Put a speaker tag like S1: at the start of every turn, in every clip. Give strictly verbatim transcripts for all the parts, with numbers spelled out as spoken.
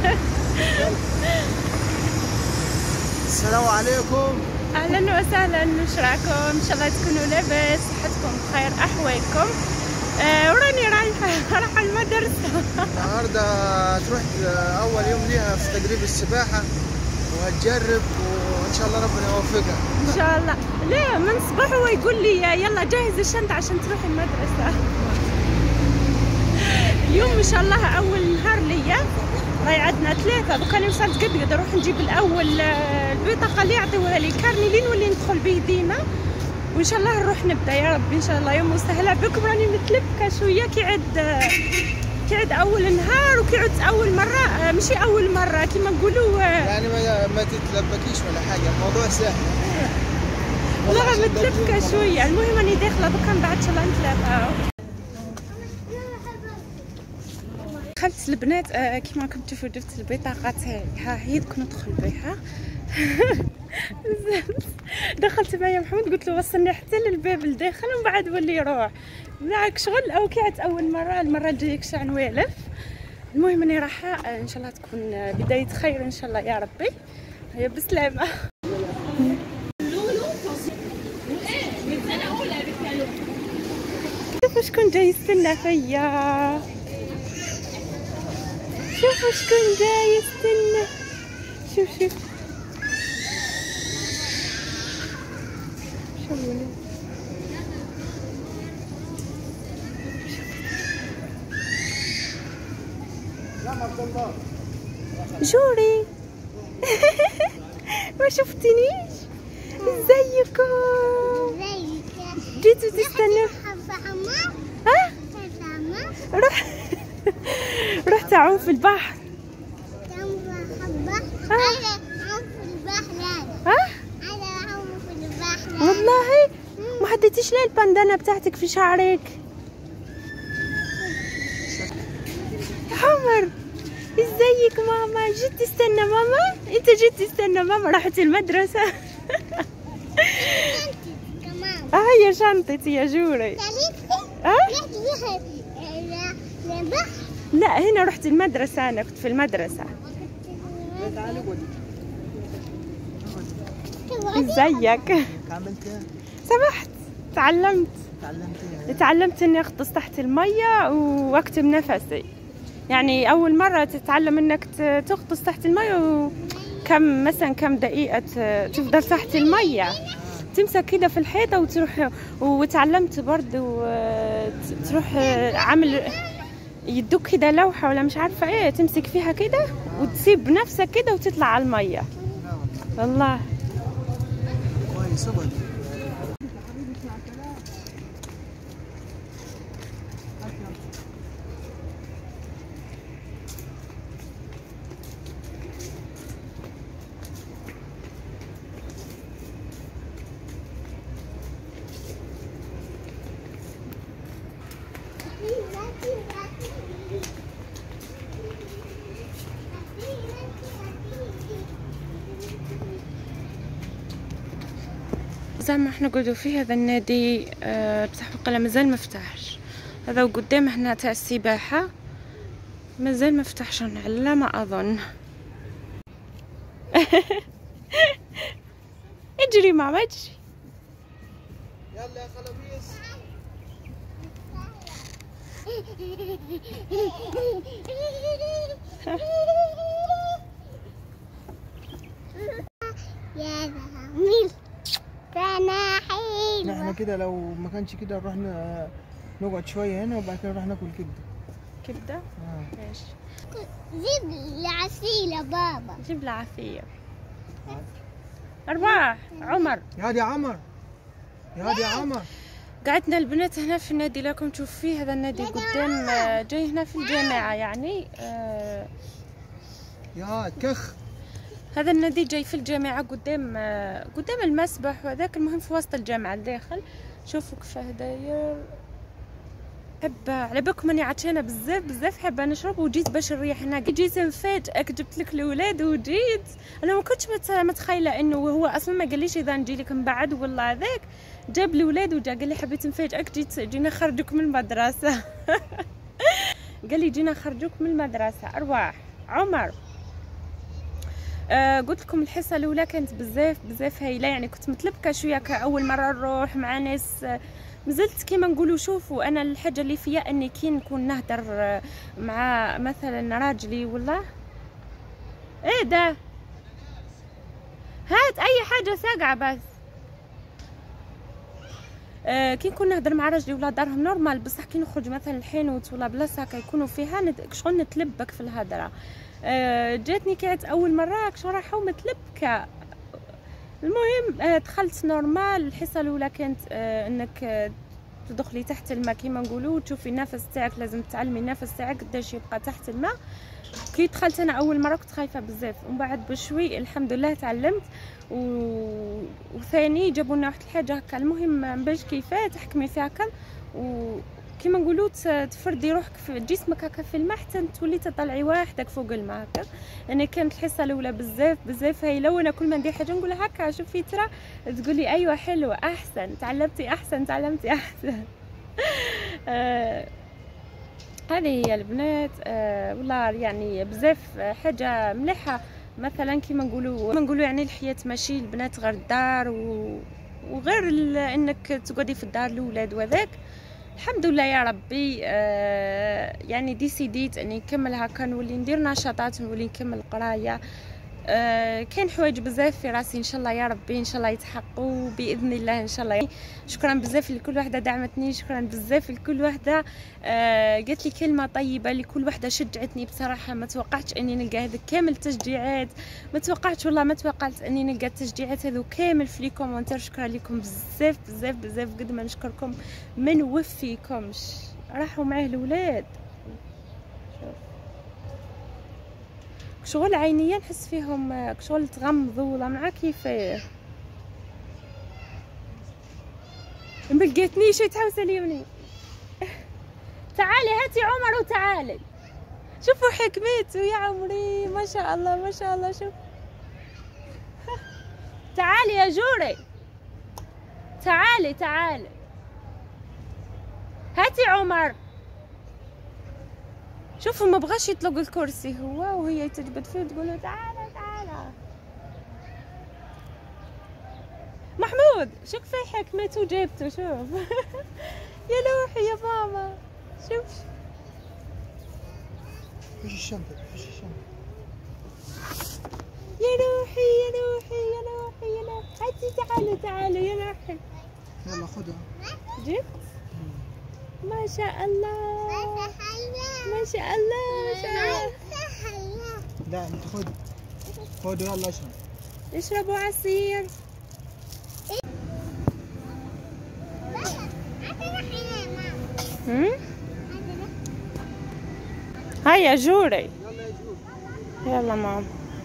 S1: السلام عليكم.
S2: اهلا وسهلا، وش راكم؟ ان شاء الله تكونوا لاباس، صحتكم بخير، احوالكم. آه وراني رايحه رايحه المدرسه.
S1: النهارده تروح اول يوم ليها في تدريب السباحه وهتجرب، وان شاء الله ربنا يوفقها
S2: ان شاء الله. لا من صباح هو يقول لي يلا جهز الشنطه عشان تروحي المدرسه. اليوم ان شاء الله اول نهار ليا، راهي عندنا ثلاثه. دوكا انا وصلت قد قد نروح نجيب الاول البطاقه اللي يعطيوها لي، كارني اللي نولي ندخل به ديما، وان شاء الله نروح نبدا يا ربي ان شاء الله. يوم مسهله بكم، راني متلبكه شويه كيعد كيعد اول نهار وكيعد اول مره، ماشي اول مره كيما نقولوا
S1: يعني ما, ما تتلبكيش ولا حاجه، الموضوع سهل.
S2: والله متلبكه شويه. المهم راني داخله دوكا من بعد ان شاء الله نتلاقاو. دخلت البنات آه كيما راكم تشوفوا، جبت البطاقه تاعي، ها هي دوك ندخل بها. دخلت معايا محمود، قلت له وصلني حتى للباب لداخل ومن بعد ولي يروح معاك شغل او كيعت اول مره. المره الجايه كشع نوالف. المهم اني رايحه ان شاء الله تكون بدايه خير ان شاء الله يا ربي. هيا بسلامه. شوفوا شكون جاي يستنى فيا، شوفوا شكون جاي يستنى. شوف شوف شوفوا جوري. ما شفتنيش؟ ازيكم؟ جيتوا تستنوا؟ ها؟ روح رحت اعوم في البحر. ها؟ والله ما حطيتيش ليه الباندانا بتاعتك في شعرك؟ حمر. ازيك ماما؟ جيت تستنى ماما؟ انت جيت تستنى ماما؟ راحت المدرسة. اه هي شنطتي يا جوري. اه لا هنا رحت المدرسة، انا كنت في المدرسة. ازيك؟ سبحت. تعلمت
S1: تعلمت
S2: تعلمت اني اغطس تحت المية واكتم نفسي. يعني اول مرة تتعلم انك تغطس تحت المية، وكم مثلا كم دقيقة تفضل تحت المية، تمسك كده في الحيطة وتروح. وتعلمت برضو تروح عامل يدوك كده لوحة ولا مش عارفة ايه، تمسك فيها كده وتسيب نفسك كده وتطلع على المية. والله
S1: كويس.
S2: زي ما احنا قلنا في هذا النادي أه بصح القلعة مازال مفتحش. هذا وقدام هنا تاع السباحة مازال مفتحش على ما اظن. اجري ماما اجري.
S1: يلا يا خلاويص.
S3: يا جميل. انا حلوة.
S1: احنا كده لو ما كانش كده نروح نقعد شويه هنا وبعد كده نروح ناكل كبده.
S2: كبده؟
S1: اه
S2: ماشي.
S3: جيب لي عسيلة بابا.
S2: جيب لي عصير. ارواح عمر.
S1: يا دي عمر، يا دي عمر.
S2: قعدنا البنات هنا في النادي، لكم تشوف فيه هذا النادي قدام، جاي هنا في الجامعة يعني. آه
S1: يا كخ.
S2: هذا النادي جاي في الجامعة قدام آه قدام المسبح وهذاك. المهم في وسط الجامعة الداخل. شوفوا كيفاه داير. حب على بالكم اني عطشانه بزاف بزاف، حابه نشرب وجيت باش نريح هنا. جيت مفاجئك، جبت لك الاولاد وجيت. انا ما كنتش متخيله انه هو اصلا ما قاليش اذا نجي لك من بعد ولا هذاك. جاب الاولاد وجا قال لي حبيت نفاجئك، جيت جينا خرجوك من المدرسه. قال لي جينا خرجوك من المدرسه. ارواح عمر آه قلت لكم الحصه الاولى كانت بزاف بزاف هايله، يعني كنت متلبكه شويه كاول مره نروح مع ناس. آه مازلت كيما نقولوا شوفوا انا الحاجه اللي فيا اني كي نكون نهدر آه مع مثلا راجلي ولا ايه ده، هات اي حاجه ساقعه بس. آه كي نكون نهضر مع راجلي ولا دارهم نورمال، بصح كي نخرج مثلا الحانوت ولا بلاصه هكا يكونوا فيها شغل نتلبك في الهضره. آه جاتني كانت اول مره شغل راحه ومتلبكه. المهم آه دخلت نورمال. الحصه الاولى كانت آه انك آه تدخلي تحت الماء كيما نقولوا، وتشوفي النفس تاعك، لازم تعلمي النفس تاعك قداش يبقى تحت الماء. كي دخلت انا اول مره كنت خايفه بزاف، ومن بعد بشوي الحمد لله تعلمت. و... وثاني جابوا لنا واحد الحاجه هكا، المهم باش كيفاه تحكمي فيها هكا، وكيما نقولوا تفردي روحك في جسمك هكا في الماء حتى تولي تطلعي وحدك فوق الماء هكا. يعني كانت الحصه الاولى بزاف بزاف هايله، وانا كل ما ندير حاجه نقول هكا شوفي ترى تقولي ايوه حلوه احسن تعلمتي احسن تعلمتي احسن. آه هذه هي البنات. آه والله يعني بزاف حاجه مليحه. مثلا كيما نقولوا نقولوا يعني الحياه ماشي البنات غير الدار و... وغير انك تقعدي في الدار الاولاد وذاك. الحمد لله يا ربي. آه يعني ديسيديت اني نكمل هكا، نولي ندير نشاطات، نولي نكمل قرايه. آه كاين حوايج بزاف في راسي ان شاء الله يا ربي ان شاء الله يتحققوا باذن الله ان شاء الله. شكرا بزاف لكل وحده دعمتني، شكرا بزاف لكل وحده آه قالت لي كلمه طيبه، لكل وحده شجعتني. بصراحه ما توقعتش اني نلقى هذا كامل التشجيعات، ما توقعتش والله ما توقعت اني نلقى التشجيعات هذو كامل في لي كومونتير. شكرا لكم بزاف بزاف بزاف، قد ما نشكركم ما نوفيكمش. راحوا معاه الاولاد شغل عينيا نحس فيهم شغل تغمضوا ولا مع كيفاه. ما لقيتنيش تحوس اليمني. تعالي هاتي عمر وتعالي شوفوا حكمته يا عمري، ما شاء الله ما شاء الله. شوف تعالي يا جوري تعالي تعالي هاتي عمر. شوفوا ما بغاش يطلق الكرسي هو، وهي تجبد فيه تقول له تعالى تعالى. محمود شوف في حكمته جابته شوف. يا لوحي يا ماما شوف.
S1: فيش الشنطة فيش الشنطة.
S2: يا روحي يا روحي يا روحي يا روحي هاتي تعالوا تعالوا يا روحي.
S1: يلا خدها.
S2: جبت؟ ما شاء الله ما شاء الله ما شاء الله.
S1: لا انت خد خد يلا اشرب.
S2: اشربوا عصير. هم؟ هيا جوري.
S1: يلا يا جوري.
S2: يلا ماما.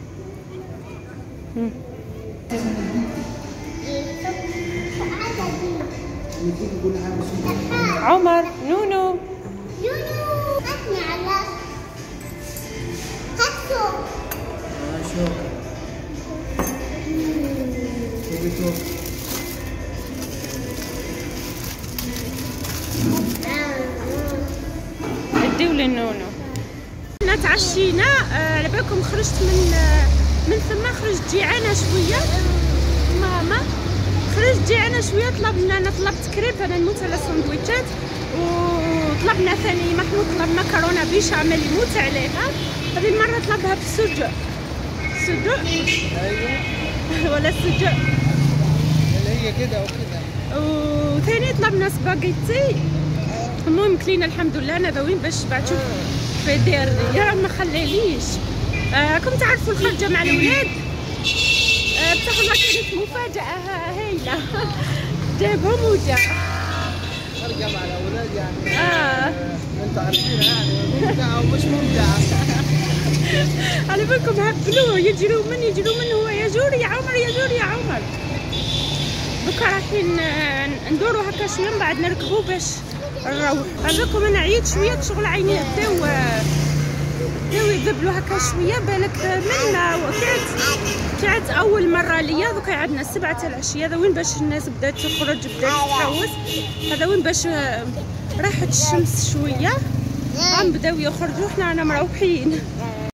S2: هم. عمر نونو
S3: نونو هاتني على هاتو.
S1: شوف
S2: اديو لي النونو. حنا تعشينا. على بالكم خرجت من آه من ثم خرجت جيعانه شويه. ماما خرجت جيعانه شويه، طلبنا انا طلبت كريب، انا نموت على السندويتشات. وطلبنا ثاني محمود طلب مكرونه بيشاميل يموت عليها. هذه المره طلبها بالسجق. سجق
S1: ايوه
S2: ولا السجق
S1: اللي هي كده وكده.
S2: وثاني طلبنا سباغيتي. المهم كلينا الحمد لله. انا ذوين باش بعد شوف في دير يا ما خلاليش. آه كم تعرفوا الخرجه مع الاولاد آه بصح ما كانت مفاجاه هايله. جايبهم وجا
S1: خرجة مع الاولاد يعني
S2: اه
S1: انتوا عارفين يعني ممتعة ومش ممتعة.
S2: على بالكم هبلوه يجروا من يجروا من هو يا جوري يا عمر يا جوري يا عمر. دوكا رايحين ندوروا هكا شويه من بعد نركبوا باش نروح. على بالكم انا عييت شويه شغل عيني بداو بداو يذبلوا هكا شويه. بالك منا وكانت كانت اول مره ليا. دوكا عندنا السبعة تاع العشيه. هذا وين باش الناس بدات تخرج بدات تحوس. هذا وين باش راحت الشمس شويه هم بداو يخرجوا. حنا رانا مروحين.